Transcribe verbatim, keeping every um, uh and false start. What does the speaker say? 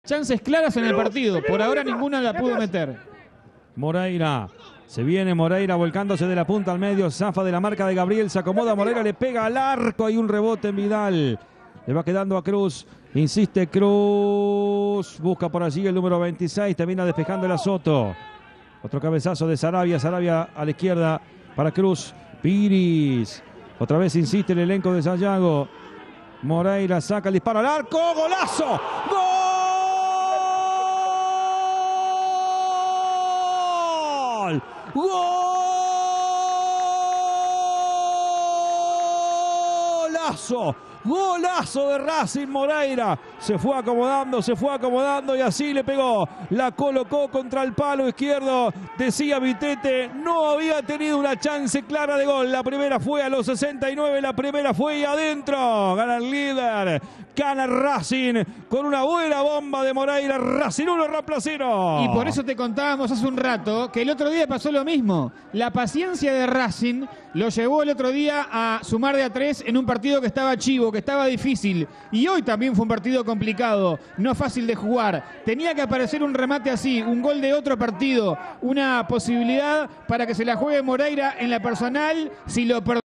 chances claras en el partido. Por ahora ninguna la pudo meter. Moreira. Se viene Moreira volcándose de la punta al medio. Zafa de la marca de Gabriel. Se acomoda Moreira. Le pega al arco. Hay un rebote en Vidal. Le va quedando a Cruz. Insiste Cruz. Busca por allí el número veintiséis. Termina despejando el Soto. Otro cabezazo de Sarabia. Sarabia a la izquierda para Cruz. Piris. Otra vez insiste el elenco de Sayago. Moreira saca el disparo al arco. ¡Golazo! ¡Gol! ¡Golazo! Golazo de Racing. Moreira se fue acomodando, se fue acomodando y así le pegó. La colocó contra el palo izquierdo. Decía Vitete, no había tenido una chance clara de gol. La primera fue a los sesenta y nueve, la primera fue y adentro. Gana el líder, gana Racing con una buena bomba de Moreira. Racing uno, Rampla cero. Y por eso te contábamos hace un rato que el otro día pasó lo mismo. La paciencia de Racing lo llevó el otro día a sumar de a tres en un partido que estaba chivo, que estaba difícil. Y hoy también fue un partido complicado, no fácil de jugar. Tenía que aparecer un remate así, un gol de otro partido, una posibilidad para que se la juegue Moreira en la personal. Si lo